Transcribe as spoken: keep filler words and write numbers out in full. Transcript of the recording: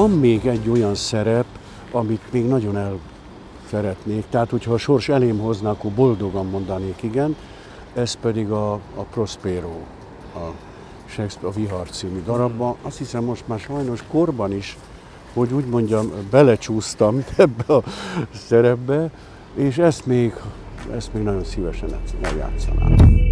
van még egy olyan szerep, amit még nagyon el szeretnék, tehát hogyha a sors elém hozna, akkor boldogan mondanék igen, ez pedig a, a Prospero, a Shakespeare, a Vihar című darabban. Azt hiszem most már sajnos korban is, hogy úgy mondjam, belecsúsztam ebbe a szerepbe, és ezt még, ezt még nagyon szívesen eljátszanám.